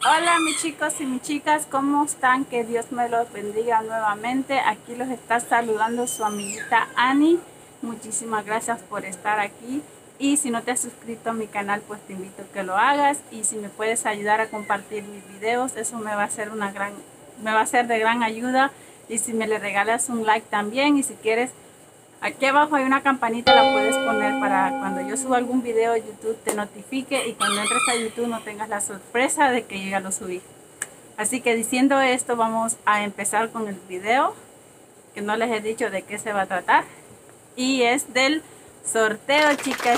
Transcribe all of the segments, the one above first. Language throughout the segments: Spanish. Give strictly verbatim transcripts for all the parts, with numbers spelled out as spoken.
Hola mis chicos y mis chicas, ¿cómo están? Que Dios me los bendiga nuevamente. Aquí los está saludando su amiguita Ani. Muchísimas gracias por estar aquí. Y si no te has suscrito a mi canal, pues te invito a que lo hagas. Y si me puedes ayudar a compartir mis videos, eso me va a ser una gran, me va a ser de gran ayuda. Y si me le regalas un like también. Y si quieres, aquí abajo hay una campanita, la puedes poner para cuando yo suba algún video YouTube te notifique y cuando entres a YouTube no tengas la sorpresa de que yo ya lo subí. Así que diciendo esto, vamos a empezar con el video, que no les he dicho de qué se va a tratar. Y es del sorteo, chicas.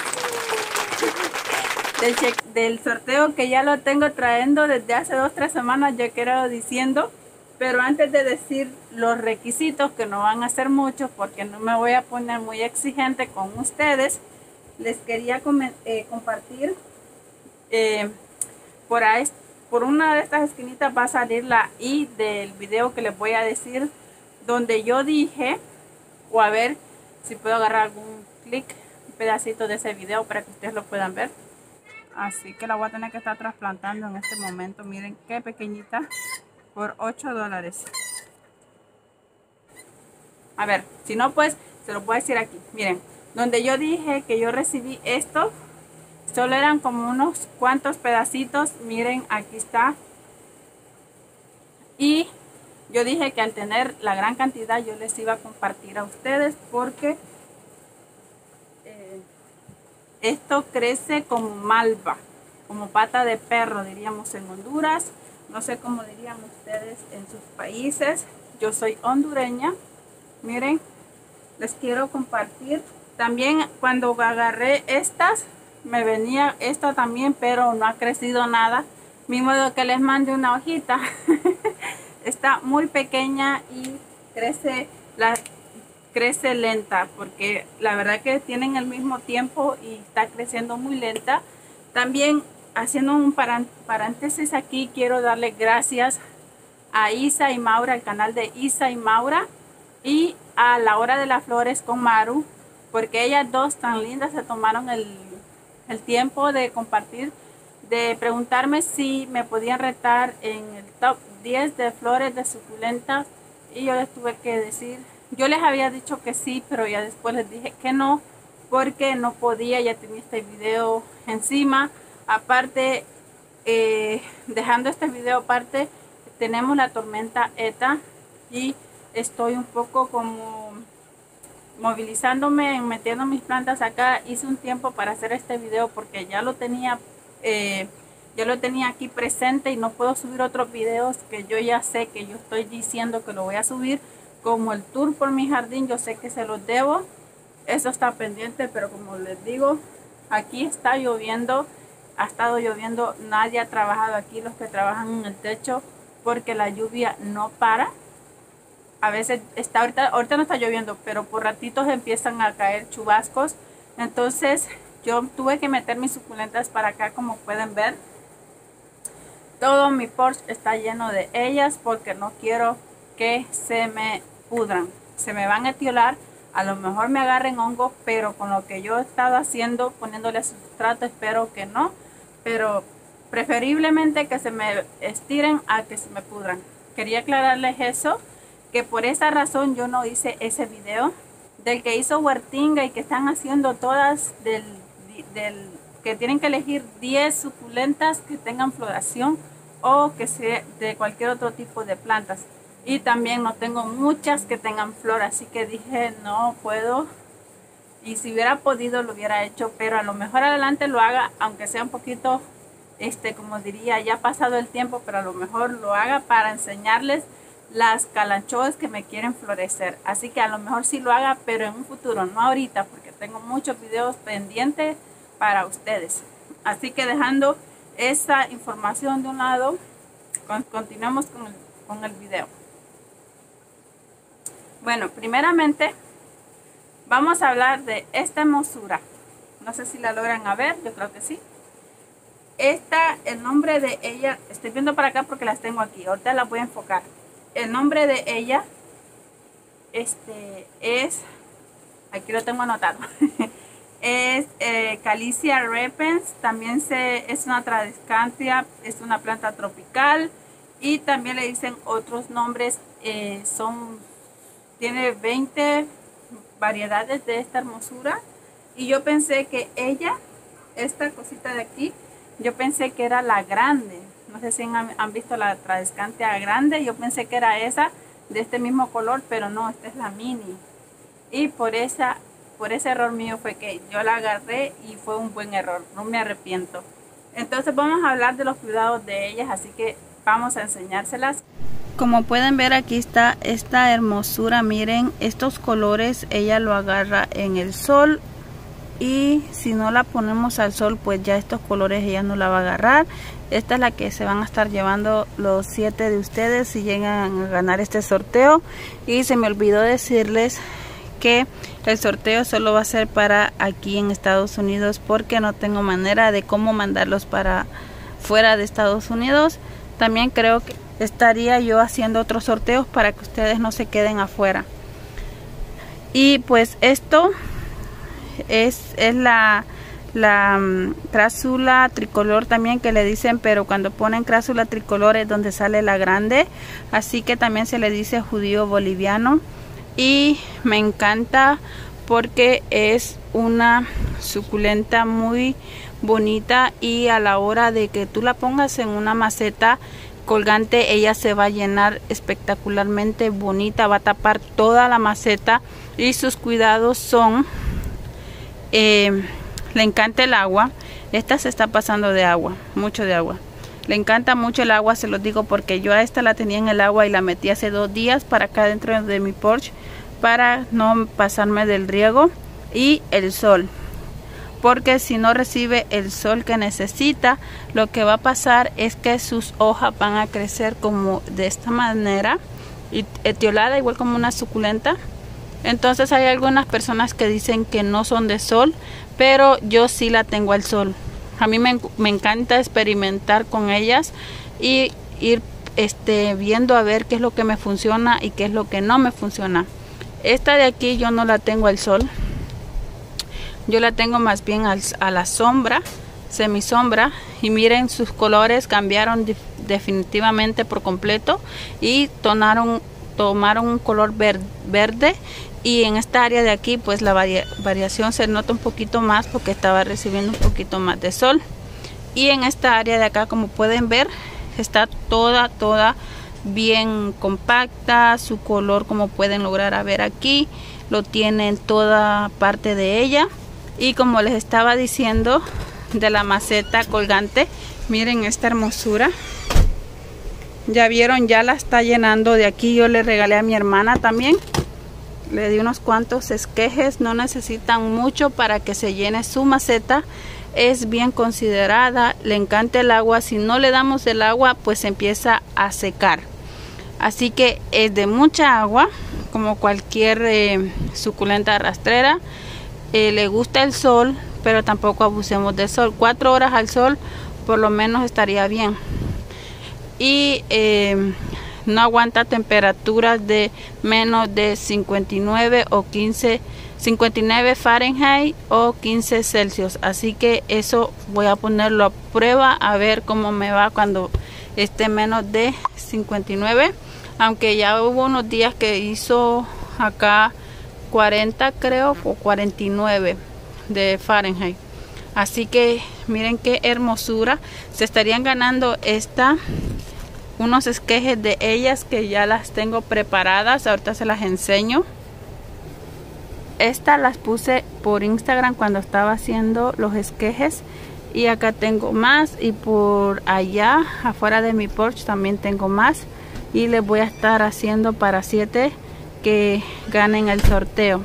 Del, del sorteo que ya lo tengo trayendo desde hace dos, tres semanas, yo quiero diciendo. Pero antes de decir los requisitos, que no van a ser muchos porque no me voy a poner muy exigente con ustedes, les quería eh, compartir eh, por ahí, por una de estas esquinitas va a salir la I del video que les voy a decir, donde yo dije, o a ver si puedo agarrar algún clic, un pedacito de ese video para que ustedes lo puedan ver. Así que la voy a tener que estar trasplantando en este momento. Miren qué pequeñita, por ocho dólares. A ver, si no, pues se lo voy a decir aquí. Miren, donde yo dije que yo recibí esto, solo eran como unos cuantos pedacitos. Miren, aquí está. Y yo dije que al tener la gran cantidad yo les iba a compartir a ustedes porque eh, esto crece como malva, como pata de perro diríamos en Honduras. No sé cómo dirían ustedes en sus países. Yo soy hondureña. Miren, les quiero compartir. También cuando agarré estas, me venía esta también, pero no ha crecido nada. Mi modo que les mande una hojita. Está muy pequeña y crece, la, crece lenta, porque la verdad que tienen el mismo tiempo y está creciendo muy lenta. También haciendo un paréntesis aquí, quiero darle gracias a Isa y Maura, al canal de Isa y Maura, y a La Hora de las Flores con Maru, porque ellas dos tan lindas se tomaron el, el tiempo de compartir, de preguntarme si me podían retar en el top diez de flores de suculentas, y yo les tuve que decir, yo les había dicho que sí, pero ya después les dije que no, porque no podía, ya tenía este video encima. Aparte, eh, dejando este video aparte, tenemos la tormenta Eta y estoy un poco como movilizándome, metiendo mis plantas acá. Hice un tiempo para hacer este video porque ya lo tenía eh, ya lo tenía aquí presente y no puedo subir otros videos que yo ya sé que yo estoy diciendo que lo voy a subir, como el tour por mi jardín. Yo sé que se los debo, eso está pendiente, pero como les digo, aquí está lloviendo, ha estado lloviendo, nadie ha trabajado aquí, los que trabajan en el techo, porque la lluvia no para. A veces está ahorita, ahorita no está lloviendo, pero por ratitos empiezan a caer chubascos. Entonces yo tuve que meter mis suculentas para acá, como pueden ver. Todo mi porche está lleno de ellas porque no quiero que se me pudran. Se me van a etiolar, a lo mejor me agarren hongos, pero con lo que yo he estado haciendo, poniéndole sustrato, espero que no. Pero preferiblemente que se me estiren a que se me pudran. Quería aclararles eso, que por esa razón yo no hice ese video. Del que hizo Huertinga y que están haciendo todas del, del que tienen que elegir diez suculentas que tengan floración o que sea de cualquier otro tipo de plantas. Y también no tengo muchas que tengan flor, así que dije no puedo. Y si hubiera podido lo hubiera hecho, pero a lo mejor adelante lo haga, aunque sea un poquito, este, como diría, ya ha pasado el tiempo, pero a lo mejor lo haga para enseñarles las calanchoas que me quieren florecer. Así que a lo mejor sí lo haga, pero en un futuro, no ahorita, porque tengo muchos videos pendientes para ustedes. Así que dejando esa información de un lado, continuamos con el, con el video. Bueno, primeramente vamos a hablar de esta hermosura. No sé si la logran a ver, yo creo que sí. Esta, el nombre de ella, estoy viendo para acá porque las tengo aquí, ahorita las voy a enfocar. El nombre de ella este, es, aquí lo tengo anotado, es eh, Calicia repens, también se, es una tradescantia, es una planta tropical y también le dicen otros nombres, eh, son, tiene veinte variedades de esta hermosura y yo pensé que ella, esta cosita de aquí, yo pensé que era la grande, no sé si han, han visto la tradescantia grande, yo pensé que era esa de este mismo color, pero no, esta es la mini y por esa Por ese error mío fue que yo la agarré y fue un buen error, no me arrepiento. Entonces vamos a hablar de los cuidados de ellas, así que vamos a enseñárselas. Como pueden ver, aquí está esta hermosura, miren estos colores, ella lo agarra en el sol y si no la ponemos al sol pues ya estos colores ella no la va a agarrar. Esta es la que se van a estar llevando los siete de ustedes si llegan a ganar este sorteo. Y se me olvidó decirles que el sorteo solo va a ser para aquí en Estados Unidos porque no tengo manera de cómo mandarlos para fuera de Estados Unidos. También creo que estaría yo haciendo otros sorteos para que ustedes no se queden afuera. Y pues esto es, es la, la um, crásula tricolor también que le dicen, pero cuando ponen crásula tricolor es donde sale la grande. Así que también se le dice judío boliviano. Y me encanta porque es una suculenta muy bonita y a la hora de que tú la pongas en una maceta colgante ella se va a llenar espectacularmente bonita, va a tapar toda la maceta y sus cuidados son, eh, le encanta el agua, esta se está pasando de agua, mucho de agua. Le encanta mucho el agua, se los digo porque yo a esta la tenía en el agua y la metí hace dos días para acá dentro de mi porche para no pasarme del riego y el sol. Porque si no recibe el sol que necesita, lo que va a pasar es que sus hojas van a crecer como de esta manera, y etiolada igual como una suculenta. Entonces hay algunas personas que dicen que no son de sol, pero yo sí la tengo al sol. A mí me, me encanta experimentar con ellas y ir este, viendo a ver qué es lo que me funciona y qué es lo que no me funciona. Esta de aquí yo no la tengo al sol. Yo la tengo más bien al, a la sombra, semisombra. Y miren, sus colores cambiaron de, definitivamente por completo y tonaron, tomaron un color ver, verde. Y en esta área de aquí pues la varia, variación se nota un poquito más porque estaba recibiendo un poquito más de sol. Y en esta área de acá, como pueden ver, está toda, toda bien compacta. Su color, como pueden lograr a ver aquí, lo tiene en toda parte de ella. Y como les estaba diciendo de la maceta colgante, miren esta hermosura. Ya vieron, ya la está llenando de aquí. Yo le regalé a mi hermana también. Le di unos cuantos esquejes, no necesitan mucho para que se llene su maceta. Es bien considerada, le encanta el agua. Si no le damos el agua, pues empieza a secar. Así que es de mucha agua, como cualquier eh, suculenta rastrera. Eh, le gusta el sol, pero tampoco abusemos del sol. Cuatro horas al sol por lo menos estaría bien. Y eh, no aguanta temperaturas de menos de cincuenta y nueve o quince, cincuenta y nueve Fahrenheit o quince Celsius. Así que eso voy a ponerlo a prueba a ver cómo me va cuando esté menos de cincuenta y nueve. Aunque ya hubo unos días que hizo acá cuarenta, creo, o cuarenta y nueve de Fahrenheit. Así que miren qué hermosura. Se estarían ganando esta unos esquejes de ellas que ya las tengo preparadas. Ahorita se las enseño. Estas las puse por Instagram cuando estaba haciendo los esquejes. Y acá tengo más. Y por allá, afuera de mi porche, también tengo más. Y les voy a estar haciendo para siete que ganen el sorteo.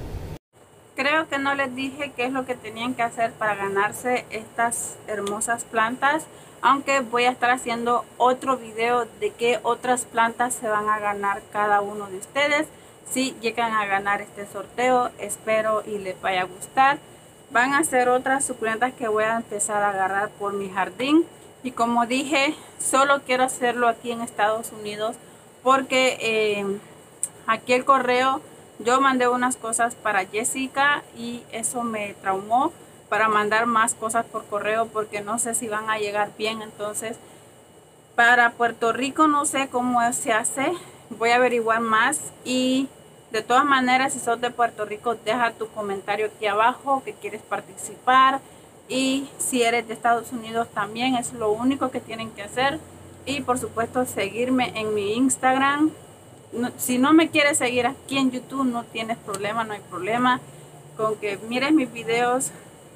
Creo que no les dije qué es lo que tenían que hacer para ganarse estas hermosas plantas. Aunque voy a estar haciendo otro video de qué otras plantas se van a ganar cada uno de ustedes. Si llegan a ganar este sorteo, espero y les vaya a gustar. Van a ser otras suculentas que voy a empezar a agarrar por mi jardín. Y como dije, solo quiero hacerlo aquí en Estados Unidos porque eh, aquí el correo Yo mandé unas cosas para Jessica y eso me traumó para mandar más cosas por correo porque no sé si van a llegar bien. Entonces para Puerto Rico no sé cómo se hace, voy a averiguar más. Y de todas maneras, si sos de Puerto Rico, deja tu comentario aquí abajo que quieres participar. Y si eres de Estados Unidos también, es lo único que tienen que hacer. Y por supuesto seguirme en mi Instagram. No, si no me quieres seguir aquí en YouTube, no tienes problema, no hay problema. Con que mires mis videos,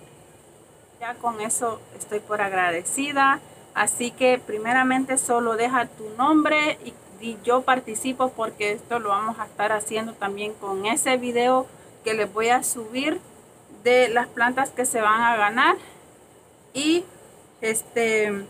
ya con eso estoy por agradecida. Así que primeramente solo deja tu nombre y, y yo participo, porque esto lo vamos a estar haciendo también con ese video que les voy a subir de las plantas que se van a ganar. Y este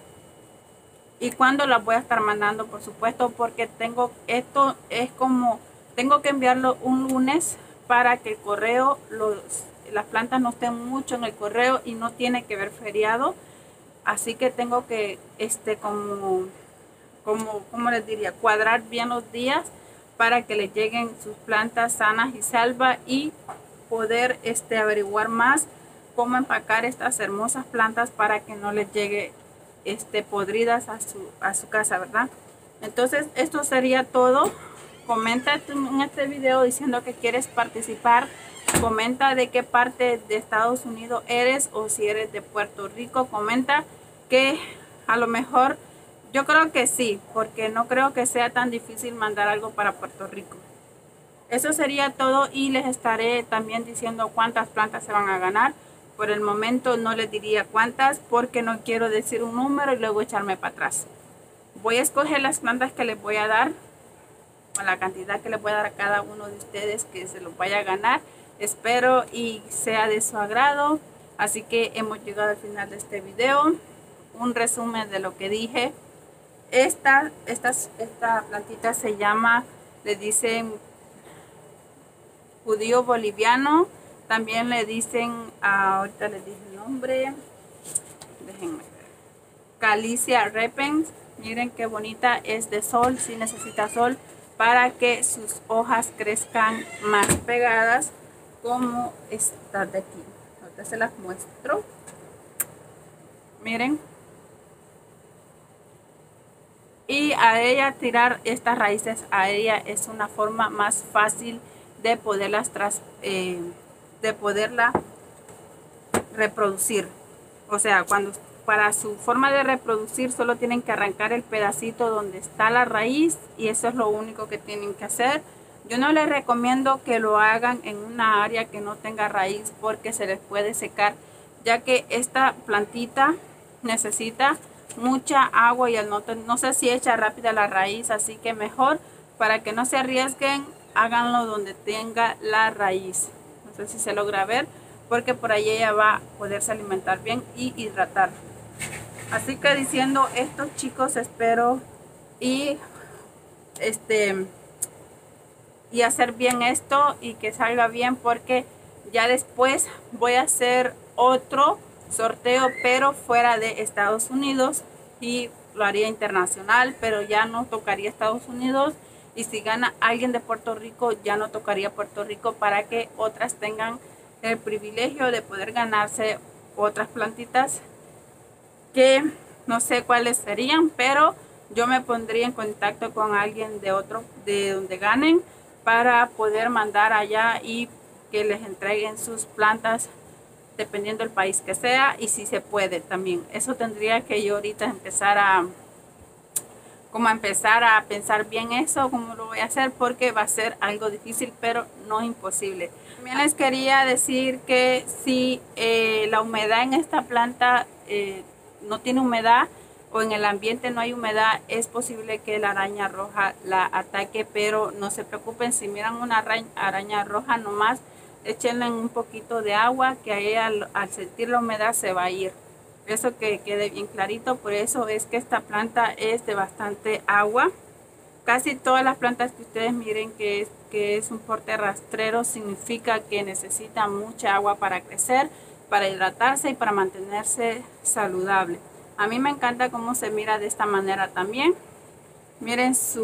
y cuando las voy a estar mandando, por supuesto, porque tengo esto es como tengo que enviarlo un lunes para que el correo los las plantas no estén mucho en el correo y no tiene que ver feriado. Así que tengo que este como como como les diría, cuadrar bien los días para que les lleguen sus plantas sanas y salvas, y poder este averiguar más cómo empacar estas hermosas plantas para que no les llegue este podridas a su a su casa, ¿verdad? Entonces esto sería todo. Comenta en este video diciendo que quieres participar. Comenta de qué parte de Estados Unidos eres, o si eres de Puerto Rico. Comenta que a lo mejor, yo creo que sí, porque no creo que sea tan difícil mandar algo para Puerto Rico. Eso sería todo, y les estaré también diciendo cuántas plantas se van a ganar. Por el momento no les diría cuántas porque no quiero decir un número y luego echarme para atrás. Voy a escoger las plantas que les voy a dar, o la cantidad que les voy a dar a cada uno de ustedes que se los vaya a ganar. Espero y sea de su agrado. Así que hemos llegado al final de este video. Un resumen de lo que dije. Esta, esta, esta plantita se llama, le dicen judío boliviano. También le dicen, ahorita les dije el nombre, déjenme ver, Calicia repens. Miren qué bonita, es de sol, si sí necesita sol para que sus hojas crezcan más pegadas, como esta de aquí. Ahorita se las muestro. Miren. Y a ella tirar estas raíces, a ella es una forma más fácil de poderlas tras, eh, de poderla reproducir. O sea, cuando para su forma de reproducir solo tienen que arrancar el pedacito donde está la raíz, y eso es lo único que tienen que hacer. Yo no les recomiendo que lo hagan en una área que no tenga raíz, porque se les puede secar, ya que esta plantita necesita mucha agua y al no, no sé si echa rápida la raíz. Así que mejor, para que no se arriesguen, háganlo donde tenga la raíz. No sé si se logra ver, porque por ahí ella va a poderse alimentar bien y hidratar. Así que diciendo esto, chicos, espero y este y hacer bien esto y que salga bien, porque ya después voy a hacer otro sorteo, pero fuera de Estados Unidos, y lo haría internacional, pero ya no tocaría Estados Unidos. Y si gana alguien de Puerto Rico, ya no tocaría Puerto Rico, para que otras tengan el privilegio de poder ganarse otras plantitas que no sé cuáles serían, pero yo me pondría en contacto con alguien de otro, de donde ganen, para poder mandar allá y que les entreguen sus plantas dependiendo del país que sea, y si se puede también. Eso tendría que yo ahorita empezar a como a empezar a pensar bien eso, cómo lo voy a hacer, porque va a ser algo difícil, pero no imposible. También les quería decir que si eh, la humedad en esta planta eh, no tiene humedad, o en el ambiente no hay humedad, es posible que la araña roja la ataque, pero no se preocupen. Si miran una araña, araña roja, nomás échenle un poquito de agua, que a ella al, al sentir la humedad se va a ir. Eso que quede bien clarito. Por eso es que esta planta es de bastante agua. Casi todas las plantas que ustedes miren que es, que es un porte rastrero, significa que necesita mucha agua para crecer, para hidratarse y para mantenerse saludable. A mí me encanta cómo se mira de esta manera también. Miren su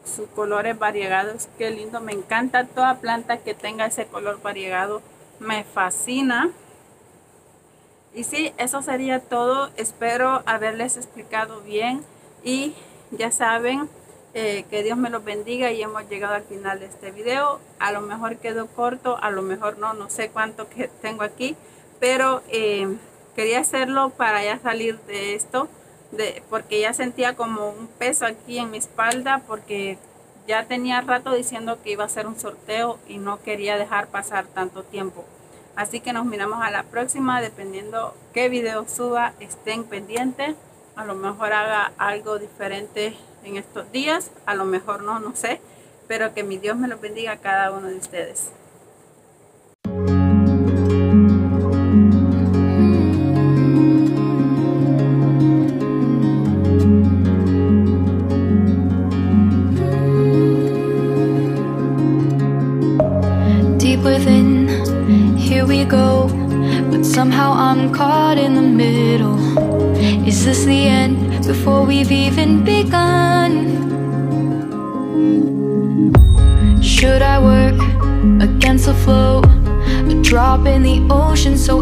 sus colores variegados. Qué lindo, me encanta toda planta que tenga ese color variegado, me fascina. Y sí, eso sería todo. Espero haberles explicado bien y ya saben, eh, que Dios me los bendiga, y hemos llegado al final de este video. A lo mejor quedó corto, a lo mejor no, no sé cuánto que tengo aquí, pero eh, quería hacerlo para ya salir de esto, de, porque ya sentía como un peso aquí en mi espalda, porque ya tenía rato diciendo que iba a hacer un sorteo y no quería dejar pasar tanto tiempo. Así que nos miramos a la próxima, dependiendo qué video suba, estén pendientes. A lo mejor haga algo diferente en estos días, a lo mejor no, no sé. Pero que mi Dios me los bendiga a cada uno de ustedes. Deep within, here we go, but somehow I'm caught in the middle. Is this the end before we've even begun? Should I work against the flow, a drop in the ocean so